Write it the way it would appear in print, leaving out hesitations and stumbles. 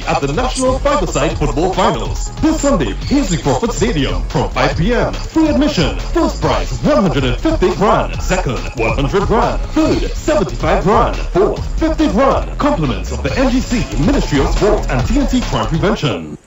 at the National Five-a-Side Football Finals. This Sunday, Paisley Crawford Stadium from 5 p.m. Free admission. First prize 150 grand. Second, 100 grand. Third, 75 grand. Fourth, 50 grand. Compliments of the NGC, Ministry of Sport and TNT Crime Prevention.